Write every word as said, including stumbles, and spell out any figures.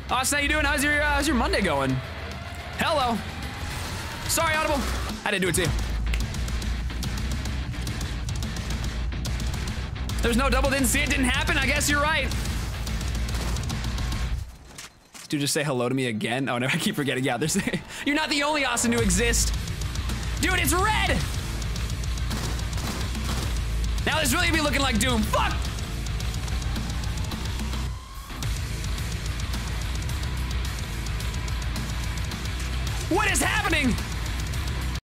Austin, how you doing? How's your uh, how's your Monday going? Hello. Sorry, Audible. I didn't do it to you. There's no double, didn't see it, didn't happen. I guess you're right. Dude, just say hello to me again. Oh no, I keep forgetting. Yeah, there's. You're not the only Austin to exist. Dude, it's red. Now this really be looking like doom. Fuck. What is happening?